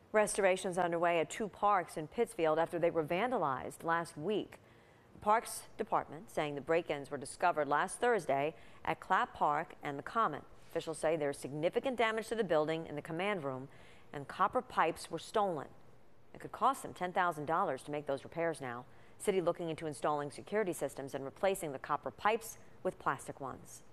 Restorations underway at two parks in Pittsfield after they were vandalized last week. The Parks Department saying the break-ins were discovered last Thursday at Clapp Park and the Common. Officials say there's significant damage to the building and the command room, and copper pipes were stolen. It could cost them $10,000 to make those repairs now. City looking into installing security systems and replacing the copper pipes with plastic ones.